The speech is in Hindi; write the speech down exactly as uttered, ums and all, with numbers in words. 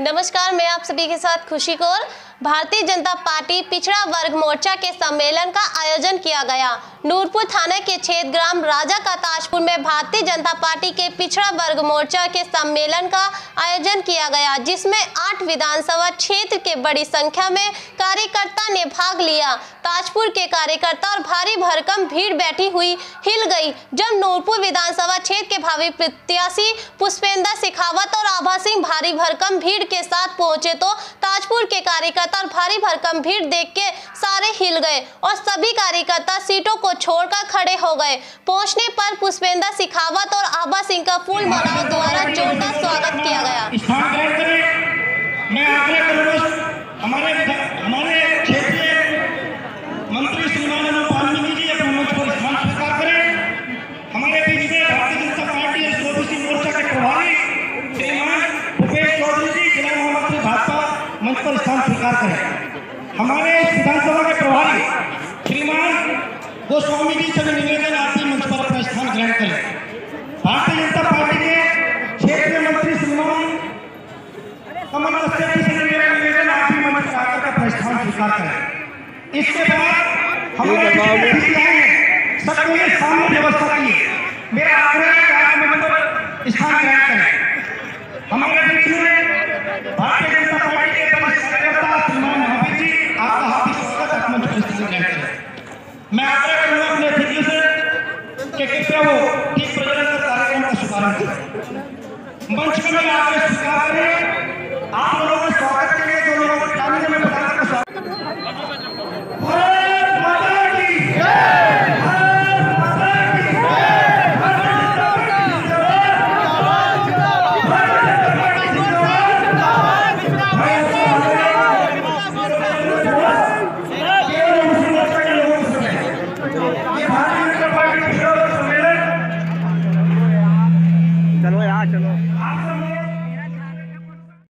नमस्कार, मैं आप सभी के साथ खुशी कौर। भारतीय जनता पार्टी पिछड़ा वर्ग मोर्चा के सम्मेलन का आयोजन किया गया। नूरपुर थाना के क्षेत्र ग्राम राजा का ताजपुर में भारतीय जनता पार्टी के पिछड़ा वर्ग मोर्चा के सम्मेलन का आयोजन किया गया, जिसमें आठ विधानसभा क्षेत्र के बड़ी संख्या में कार्यकर्ता ने भाग लिया। ताजपुर के कार्यकर्ता और भारी भरकम भीड़ बैठी हुई हिल गई जब नूरपुर विधानसभा क्षेत्र के भावी प्रत्याशी पुष्पेंद्र शेखावत और आभा सिंह भारी भरकम भीड़ के साथ पहुंचे तो ताजपुर के कार्यकर्ता और भारी भरकम भीड़ देख के सारे हिल गए और सभी कार्यकर्ता सीटों को छोड़कर खड़े हो गए। पहुंचने पर पुष्पेंद्र शेखावत और आभा सिंह का फूल मालाओं द्वारा जोरदार स्वागत किया गया। मैं आग्रह करूंगा हमारे हमारे क्षेत्रीय मंत्री श्रीमान वाल्मीकि जी अपने मंच पर स्थान स्वीकार करें। हमारे बीच में भारतीय जनता पार्टी ओबीसी मोर्चा के प्रभारी श्रीमान भूपेश चौधरी जी जिला महामंत्री भाजपा मंच पर स्थान स्वीकार करें। हमारे विधानसभा के प्रभारी श्रीमान गोस्वामी जी से निवेदन आदि मंच पर अपना स्थान ग्रहण करें। भारतीय जनता पार्टी के क्षेत्रीय मंत्री श्रीमान कमल सेठी से निवेदन आदि मंच पर आकर अपना स्थान स्वीकार करें। इसके बाद हमारे सबके सामने व्यवस्था की मेरा आग्रह है कि आप मंच पर स्थान ग्रहण करें। हमारे बीच में भारतीय जनता पार्टी के वरिष्ठ कार्यकर्ता श्रीमान महावीर जी आपका हार्दिक स्वागत आप मंच पर स्थान ग्रहण करें। मैं आग्रह करूंगा अपने अतिथियों से कि कृपया वो ठीक प्रजनन कार्यक्रम का शुभारंभ करें। मंच पर मेरा आग्रह स्वीकार करें।